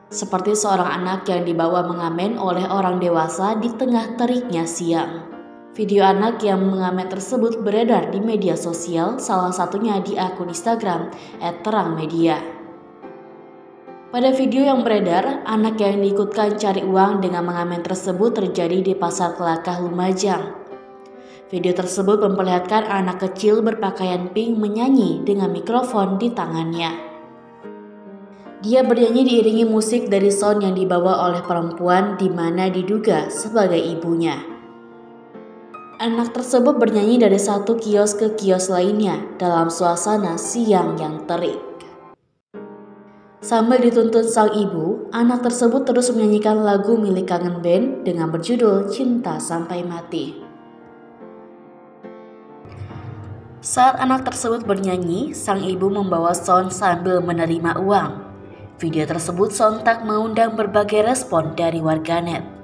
seperti seorang anak yang dibawa mengamen oleh orang dewasa di tengah teriknya siang. Video anak yang mengamen tersebut beredar di media sosial, salah satunya di akun Instagram @terangmedia. Pada video yang beredar, anak yang diikutkan cari uang dengan mengamen tersebut terjadi di Pasar Kelakah, Lumajang. Video tersebut memperlihatkan anak kecil berpakaian pink menyanyi dengan mikrofon di tangannya. Dia bernyanyi diiringi musik dari sound yang dibawa oleh perempuan di mana diduga sebagai ibunya. Anak tersebut bernyanyi dari satu kios ke kios lainnya dalam suasana siang yang terik. Sambil dituntun sang ibu, anak tersebut terus menyanyikan lagu milik Kangen Band dengan berjudul Cinta Sampai Mati. Saat anak tersebut bernyanyi, sang ibu membawa sound sambil menerima uang. Video tersebut sontak mengundang berbagai respon dari warganet.